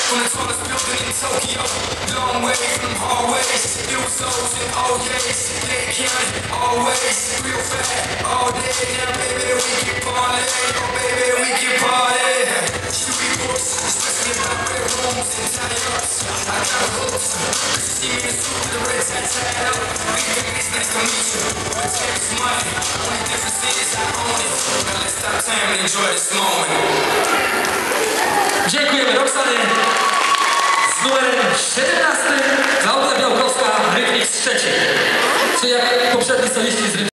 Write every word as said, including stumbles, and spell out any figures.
from the tallest building in Tokyo. Long way from hallways, new souls and old days. Late county, always real fat, all day. Now baby we can party, oh baby we can party. Chewy books, especially about red rooms and tie-ups. I got hooks, cause you see me in a suit with a red tie tied up. We think it's nice to meet you, but take this money. Only difference is I own it. Now let's stop time and enjoy this moment. Dziękujemy Roxany z numerem siedemnastym, Klaudia Białkowska, Rytmik z Szczecin. Czy jak